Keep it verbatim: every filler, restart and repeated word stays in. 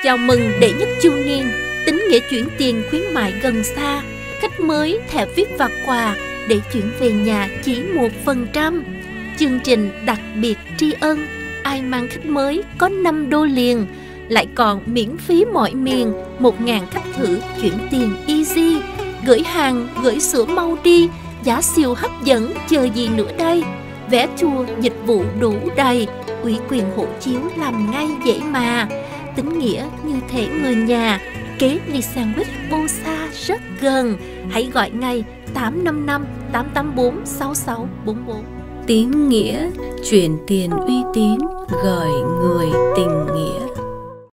Chào mừng đệ nhất chu niên, tính nghĩa chuyển tiền khuyến mại gần xa. Khách mới thẻ vê i pê và quà để chuyển về nhà chỉ một phần trăm. Chương trình đặc biệt tri ân, ai mang khách mới có năm đô liền. Lại còn miễn phí mọi miền, một nghìn khách thử chuyển tiền easy. Gửi hàng, gửi sữa mau đi, giá siêu hấp dẫn, chờ gì nữa đây. Vé tour, dịch vụ đủ đầy, ủy quyền hộ chiếu làm ngay dễ mà. Tính nghĩa như thể người nhà, kế Nissan Sandwich vô xa rất gần. Hãy gọi ngay tám năm năm tám tám bốn sáu sáu bốn bốn. Tín nghĩa chuyển tiền uy tín, gửi người tình nghĩa.